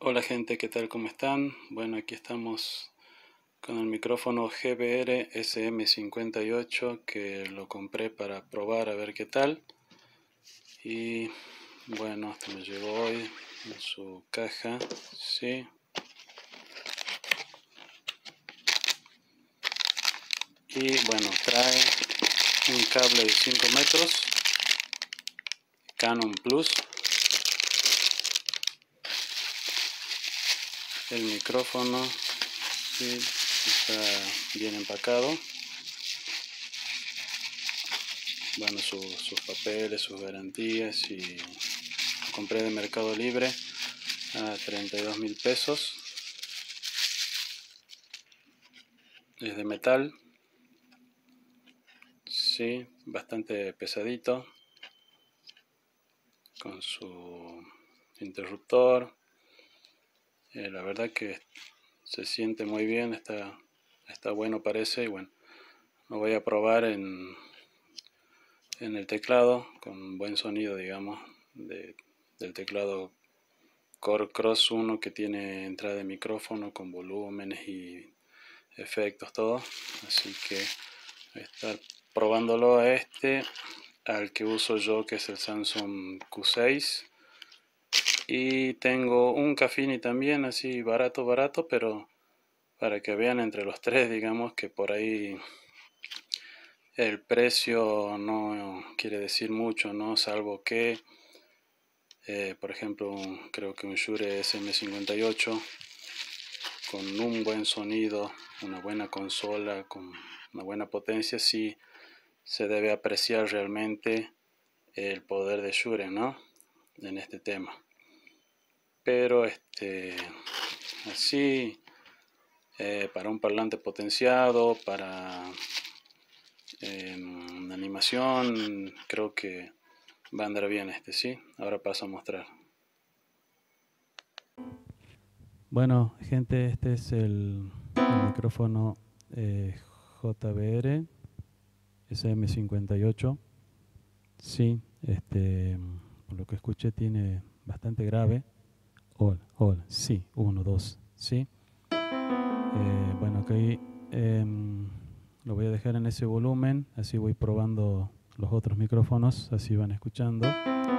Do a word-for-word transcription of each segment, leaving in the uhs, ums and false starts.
Hola gente, ¿qué tal? ¿Cómo están? Bueno, aquí estamos con el micrófono G B R S M cincuenta y ocho que lo compré para probar a ver qué tal. Y bueno, esto me llegó hoy en su caja, ¿sí? Y bueno, trae un cable de cinco metros, Canon Plus. El micrófono, ¿sí? Está bien empacado. Bueno, su, sus papeles, sus garantías, y lo compré de Mercado Libre a treinta y dos mil pesos. Es de metal, sí, bastante pesadito, con su interruptor. Eh, la verdad que se siente muy bien, está, está bueno parece. Y bueno, lo voy a probar en, en el teclado con buen sonido, digamos, de, del teclado Core Cross uno, que tiene entrada de micrófono con volúmenes y efectos, todo. Así que voy a estar probándolo a este, al que uso yo, que es el Samsung Q seis. Y tengo un Caffini también, así barato, barato, pero para que vean entre los tres, digamos que por ahí el precio no quiere decir mucho, ¿no? Salvo que, eh, por ejemplo, un- creo que un Shure S M cincuenta y ocho con un buen sonido, una buena consola, con una buena potencia, sí se debe apreciar realmente el poder de Shure, ¿no? En este tema. Pero este, así, eh, para un parlante potenciado, para eh, animación, creo que va a andar bien este, ¿sí? Ahora paso a mostrar. Bueno, gente, este es el, el micrófono eh, J B R S M cincuenta y ocho. Sí, este, por lo que escuché tiene bastante grave. Hola, hola, sí, uno, dos, sí. Eh, bueno, aquí eh, lo voy a dejar en ese volumen, así voy probando los otros micrófonos, así van escuchando.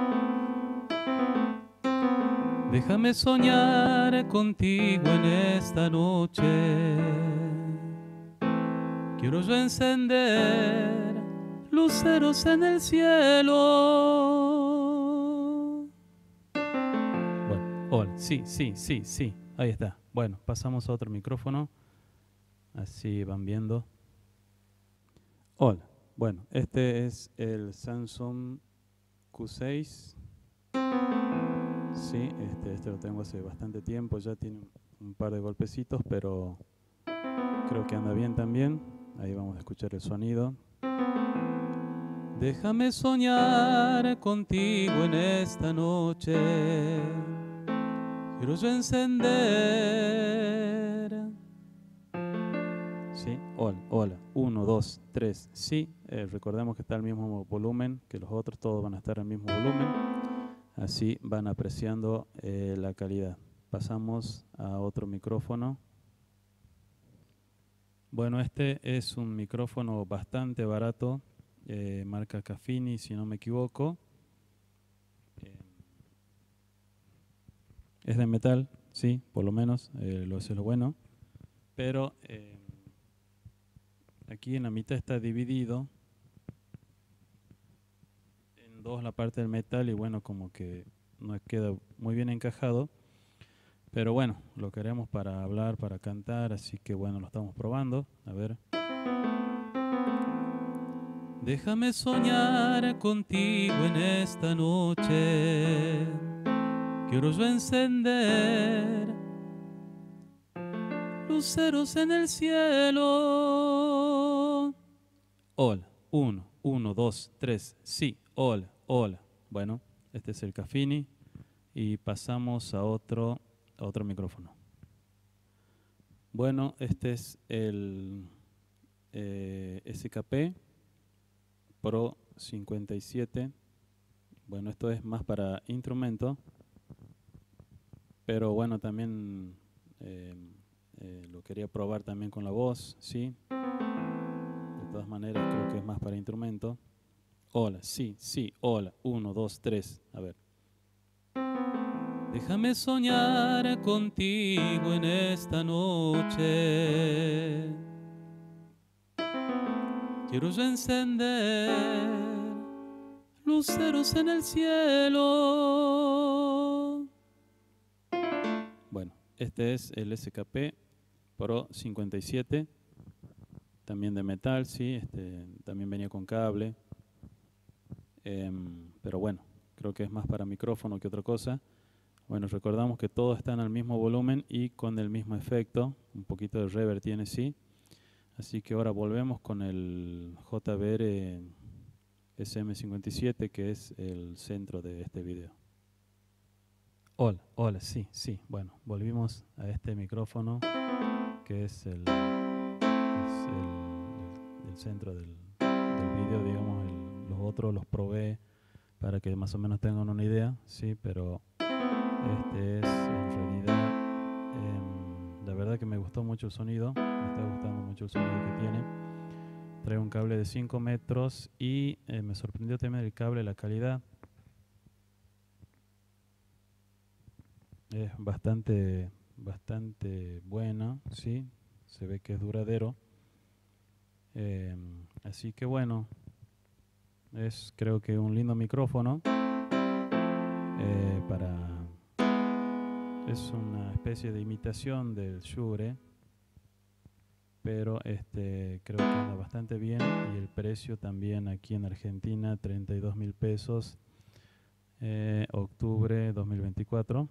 Déjame soñar contigo en esta noche. Quiero yo encender luceros en el cielo. Bueno, hola, sí, sí, sí, sí, ahí está. Bueno, pasamos a otro micrófono, así van viendo. Hola, bueno, este es el Samsung Q seis. Sí, este, este lo tengo hace bastante tiempo, ya tiene un par de golpecitos, pero creo que anda bien también. Ahí vamos a escuchar el sonido. Déjame soñar contigo en esta noche. Quiero yo encender. Sí, hola, hola. Uno, dos, tres, sí. Eh, recordemos que está al mismo volumen que los otros, todos van a estar al mismo volumen. Así van apreciando eh, la calidad. Pasamos a otro micrófono. Bueno, este es un micrófono bastante barato, eh, marca Caffini, si no me equivoco. Eh, es de metal, sí, por lo menos, eh, lo es lo bueno. Pero eh, aquí en la mitad está dividido en dos la parte del metal, y bueno, como que no queda muy bien encajado. Pero bueno, lo queremos para hablar, para cantar, así que bueno, lo estamos probando. A ver. Déjame soñar contigo en esta noche. Quiero yo encender luceros en el cielo. Hola, uno, uno, dos, tres, sí, hola, hola. Bueno, este es el Caffini y pasamos a otro, a otro micrófono. Bueno, este es el eh, S K P Pro cincuenta y siete. Bueno, esto es más para instrumento. pero bueno, también eh, eh, lo quería probar también con la voz, ¿sí? De todas maneras creo que es más para instrumento. Hola, sí, sí, hola, uno, dos, tres, a ver. Déjame soñar contigo en esta noche. Quiero yo encender luceros en el cielo. Bueno, este es el S K P Pro cincuenta y siete, también de metal, sí, este, también venía con cable, eh, pero bueno, creo que es más para micrófono que otra cosa. Bueno, recordamos que todos están al mismo volumen y con el mismo efecto, un poquito de reverb tiene, sí. Así que ahora volvemos con el J B R S M cincuenta y siete, que es el centro de este video. Hola, hola, sí, sí. Bueno, volvimos a este micrófono que es el, es el, el, el centro del, del video, digamos. El, los otros los probé para que más o menos tengan una idea, sí, pero este es en realidad, eh, la verdad que me gustó mucho el sonido, me está gustando mucho el sonido que tiene. Trae un cable de cinco metros y eh, me sorprendió también el cable, la calidad. Es bastante, bastante buena, ¿sí? Se ve que es duradero. Eh, así que bueno, es creo que un lindo micrófono eh, para... Es una especie de imitación del Shure, pero este creo que anda bastante bien y el precio también aquí en Argentina, treinta y dos mil pesos, eh, octubre dos mil veinticuatro.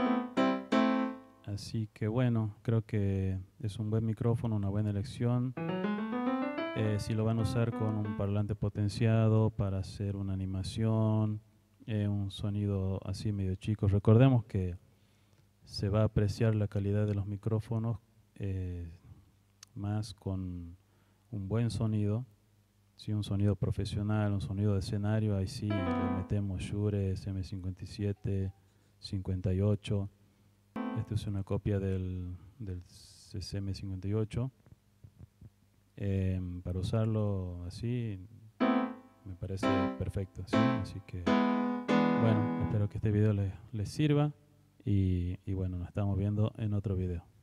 Así que bueno, creo que es un buen micrófono, una buena elección. Eh, si lo van a usar con un parlante potenciado para hacer una animación, eh, un sonido así medio chico, recordemos que se va a apreciar la calidad de los micrófonos eh, más con un buen sonido, ¿sí? Un sonido profesional, un sonido de escenario, ahí sí le metemos Shure S M cincuenta y siete, cincuenta y ocho. Esta es una copia del, del S M cincuenta y ocho. Eh, para usarlo así me parece perfecto, ¿sí? Así que bueno, espero que este video les, les sirva y, y bueno, nos estamos viendo en otro video.